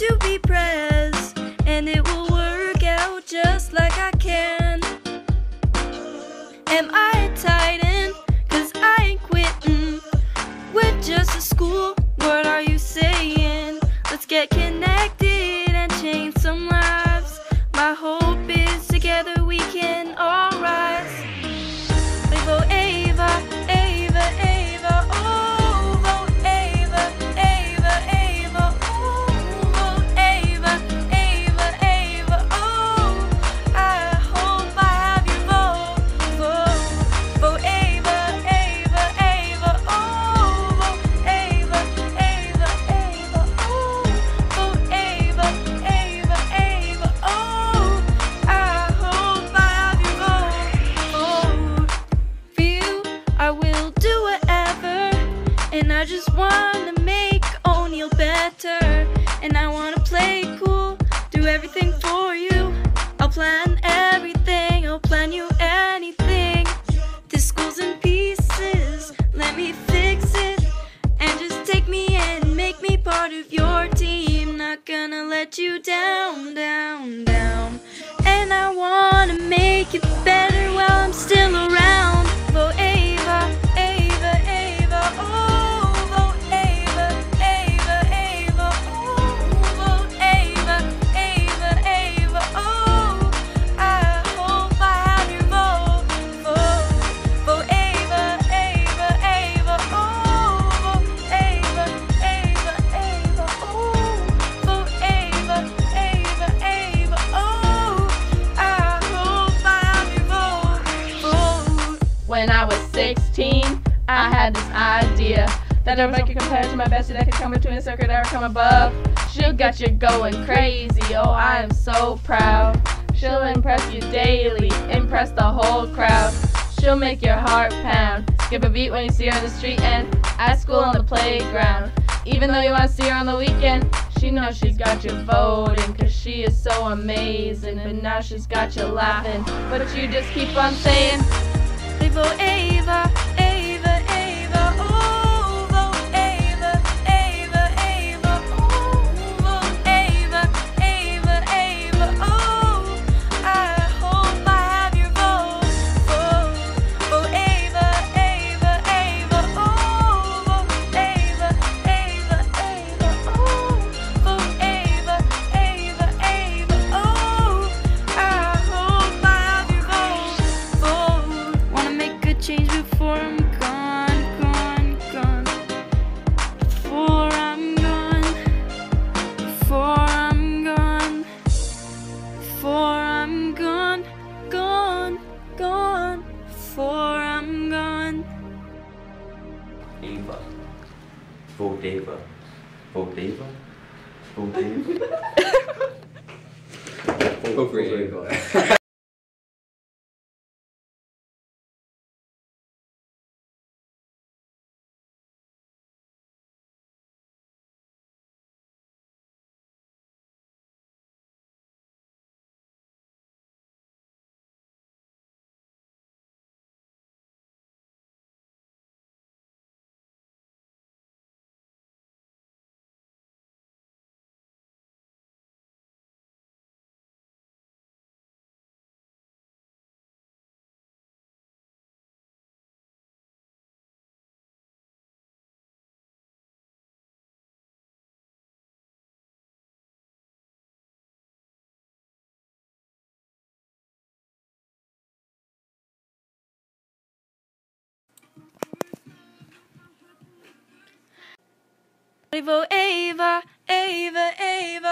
to be prez, and it will work out just like I can. Am I a titan? 'Cause I ain't quitting. We're just a school, what are you saying? Let's get connected and change some lives. My hope is together we can all rise. We vote Ava, Ava, Ava, oh, vote Ava, Ava, Ava, oh, vote Ava, Ava, Ava, oh, I hope I have your vote, vote Ava, Ava, Ava, oh, vote Ava, Ava, Ava, oh, vote Ava, Ava, Ava, oh, I hope I have your vote. For you, I will do whatever, and I just wanna make O'Neal better, and I wanna play cool, do everything for you. I'll plan everything, I'll plan you anything. This school's in pieces, let me fix it, and just take me and make me part of your team. Not gonna let you down, down, down. And I wanna make it better while I'm still around. Vote Ava, Ava, Ava, oh, vote Ava, Ava, Ava, oh, vote Ava, Ava, Ava, oh, I hope I have your vote, vote Ava, Ava, Ava, oh, vote Ava, Ava, Ava, oh, vote Ava, Ava, Ava, oh, I hope I have your vote. When I was 16, I had this idea that nobody could compare to my bestie that could come between a circuit or come above. She'll get you going crazy, oh I am so proud. She'll impress you daily, impress the whole crowd. She'll make your heart pound, skip a beat when you see her on the street and at school on the playground. Even though you want to see her on the weekend, she knows she's got you voting, 'cause she is so amazing. But now she's got you laughing, but you just keep on saying, They vote Ava, Ava, Ava, oh, vote Ava, Ava, Ava, oh, vote Ava, Ava, Ava, oh, I hope I have your vote, vote Ava, Ava, Ava, oh, vote Ava, Ava, Ava, oh, vote Ava, Ava, Ava, oh, I hope I have your vote. Wanna make a change before I'm gone, gone, gone. Before I'm gone, before I'm gone, before I'm gone, gone, gone, before I'm gone. Ava. Vote Ava. Vote Ava. Vote Ava. Vote for Ava. They vote Ava, Ava, Ava.